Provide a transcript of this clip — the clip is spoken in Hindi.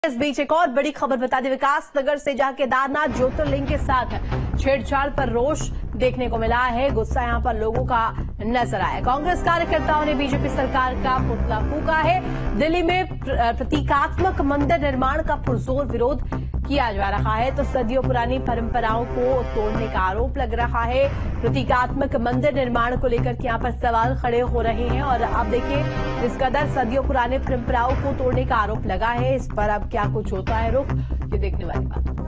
इस बीच एक और बड़ी खबर बता दें, विकास नगर से जहां केदारनाथ ज्योतिर्लिंग के साथ छेड़छाड़ पर रोष देखने को मिला है। गुस्सा यहां पर लोगों का नजर आया। कांग्रेस कार्यकर्ताओं ने बीजेपी सरकार का पुतला फूंका है। दिल्ली में प्रतीकात्मक मंदिर निर्माण का पुरजोर विरोध किया जा रहा है, तो सदियों पुरानी परंपराओं को तोड़ने का आरोप लग रहा है। प्रतीकात्मक मंदिर निर्माण को लेकर के यहां पर सवाल खड़े हो रहे हैं और अब देखिए, इस कदर सदियों पुराने परंपराओं को तोड़ने का आरोप लगा है। इस पर अब क्या कुछ होता है रुख, ये देखने वाली बात।